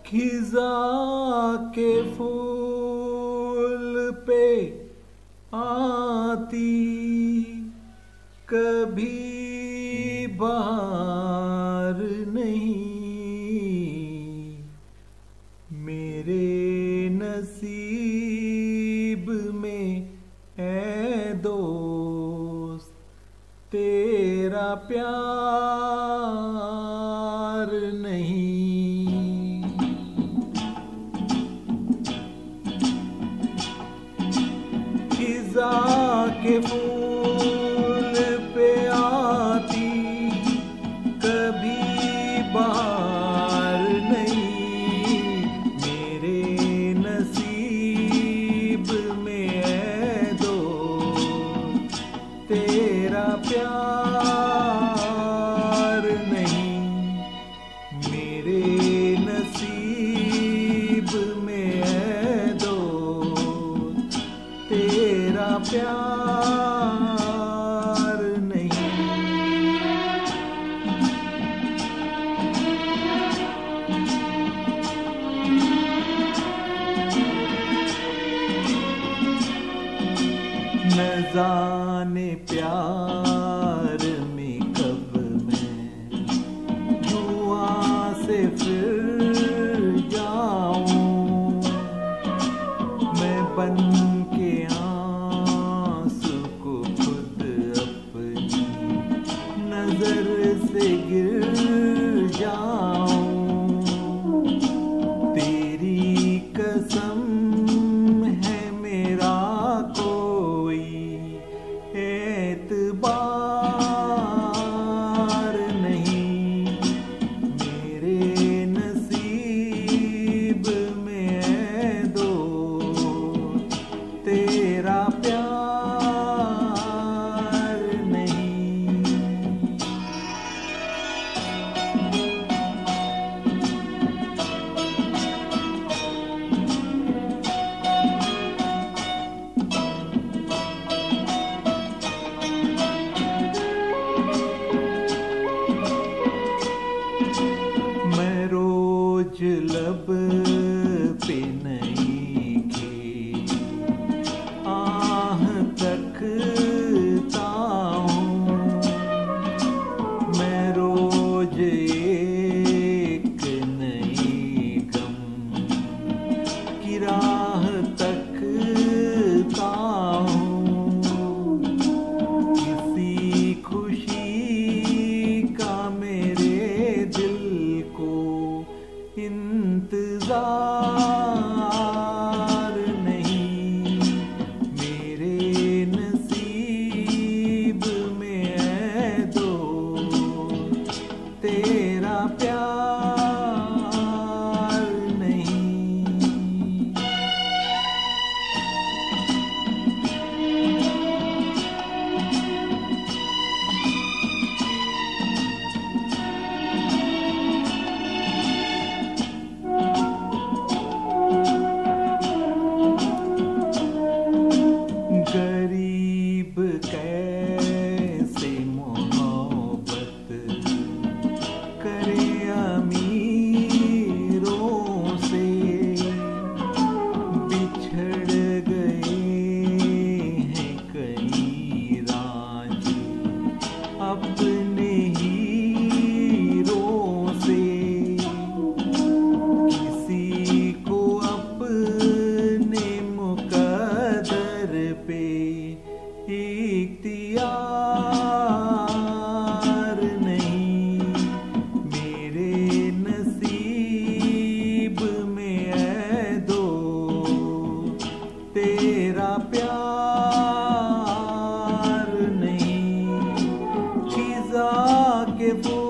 खिजा के फूल पे आती कभी बहार नहीं। मेरे नसीब में है दोस्त तेरा प्यार नहीं। खिजा के फूल पे आती कभी बहार नहीं। मेरे नसीब में है दोस्त तेरा प्यार नहीं। मेरे नसीब में है दोस्त तेरा प्यार नहीं। न जाने प्यार में कब मैं जुआ से फिर जाऊं। मैं बन के आंसू को खुद अपनी नजर से गिर जाऊं। तेरी कसम है मेरा कोई एतबार नहीं। मेरे नसीब में है दोस्त तेरा प्यार नहीं। मैं रोज लब पे नहीं के आह तकता हूँ। मैं रोज एक नई गम की राह तकता हूँ। किसी खुशी का मेरे दिल को इंतजार नहीं। मेरे नसीब में है दोस्त तेरा प्यार नहीं। गरीब कैसे मोहब्बत करे अमीरों से। बिछड़ गए हैं कई रांझे अपने हीरों से। किसी को अपने मुकद्दर पे इख्तियार नहीं। मेरे नसीब में है दोस्त तेरा प्यार नहीं। खिजा के